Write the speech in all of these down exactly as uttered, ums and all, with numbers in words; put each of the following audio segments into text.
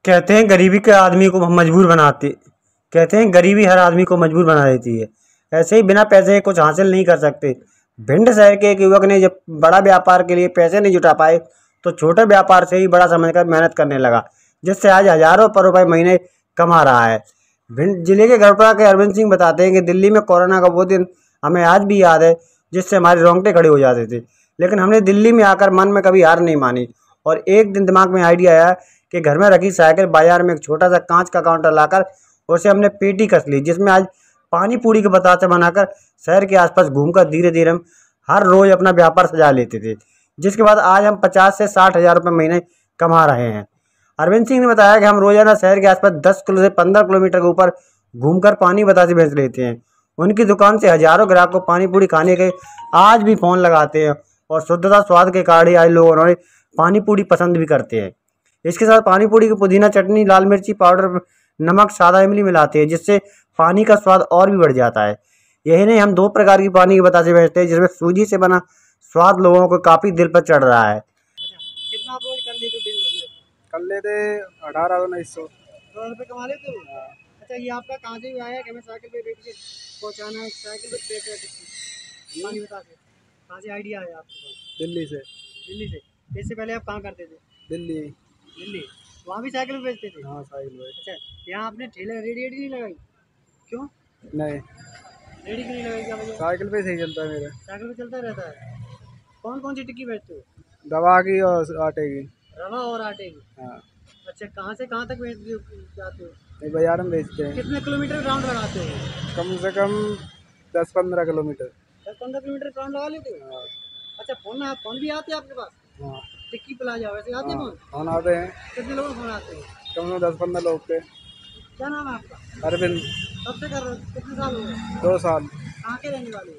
कहते हैं गरीबी के आदमी को मजबूर बनाती कहते हैं गरीबी हर आदमी को मजबूर बना देती है। ऐसे ही बिना पैसे के कुछ हासिल नहीं कर सकते। भिंड शहर के एक युवक ने जब बड़ा व्यापार के लिए पैसे नहीं जुटा पाए तो छोटे व्यापार से ही बड़ा समझकर मेहनत करने लगा, जिससे आज हजारों पर रुपए महीने कमा रहा है। भिंड जिले के गढ़पुरा के अरविंद सिंह बताते हैं कि दिल्ली में कोरोना का वो दिन हमें आज भी याद है, जिससे हमारे रोंगटे खड़े हो जाते थे। लेकिन हमने दिल्ली में आकर मन में कभी हार नहीं मानी और एक दिन दिमाग में आइडिया आया कि घर में रखी साइकिल बाजार में एक छोटा सा कांच का काउंटर लाकर उसे हमने पेटी कस ली, जिसमें आज पानी पूरी के बतासे बनाकर शहर के आसपास घूमकर धीरे धीरे हम हर रोज अपना व्यापार सजा लेते थे, जिसके बाद आज हम पचास से साठ हजार रुपये महीने कमा रहे हैं। अरविंद सिंह ने बताया कि हम रोजाना शहर के आसपास दस किलो से पंद्रह किलोमीटर के ऊपर घूमकर पानी बतासे बेच लेते हैं। उनकी दुकान से हजारों ग्राहक को पानी पूरी खाने के आज भी फ़ोन लगाते हैं और शुद्धता स्वाद के कारण ही आज लोग उन्होंने पानी पूरी पसंद भी करते हैं। इसके साथ पानी पूरी की पुदीना चटनी, लाल मिर्ची पाउडर, नमक, सादा इमली मिलाते हैं, जिससे पानी का स्वाद और भी बढ़ जाता है। यही नहीं, हम दो प्रकार की पानी के बतासे बेचते हैं, जिसमें सूजी से बना स्वाद लोगों को काफ़ी दिल पर चढ़ रहा है। कितना आप रोज कर लेते दिन भर में? कर लेते अठारह उन्नीस सौ सौ रुपये कमा लेते हो? अच्छा, ये आपका कहाँ से भी आया कि हमें साइकिल पे बैठ के पहुँचाना है, साइकिल पे पैक करके पानी बता के कहाँ से आइडिया आया आपके पास? दिल्ली से। दिल्ली से? इससे पहले आप कहाँ करते थे? दिल्ली। दिल्ली वहाँ भी साइकिल पे बेचते थे? हाँ, साइकिल पे। अच्छा, यहाँ आपने ठेले रेडी रेडी नहीं लगाई? क्यों नहीं, रेडी क्यों नहीं लगाई, क्या वजह? साइकिल पे सही चलता है मेरा। साइकिल पे चलता रहता है। कौन कौन सी टिक्की बेचते हो? दवा की और आटे की। रवा और आटे की? हाँ। अच्छा, कहाँ से कहाँ तक बेच जाते हो? ये बाजार में बेचते हैं। कितने किलोमीटर राउंड लगाते हो? कम से कम दस पंद्रह किलोमीटर। दस पंद्रह किलोमीटर राउंड लगा लेते हो? हाँ। अच्छा, फोन आप फोन भी आते हैं आपके पास? हाँ, टिक्की प्लाजा वैसे आते हैं फोन? फोन आते हैं। कितने लोगों को फोन आते हैं? कम से कम दस पंद्रह लोग के। क्या नाम है आपका? अरविंद। कब से कर रहे हो? कितने साल हो गए? दो साल। कहाँ के रहने वाले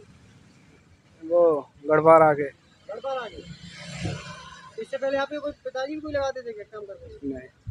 हो? वो गढ़वारा के। गढ़वारा के? इससे पहले आपके कोई पिताजी भी कोई लगाते थे क्या काम करते थे? नहीं।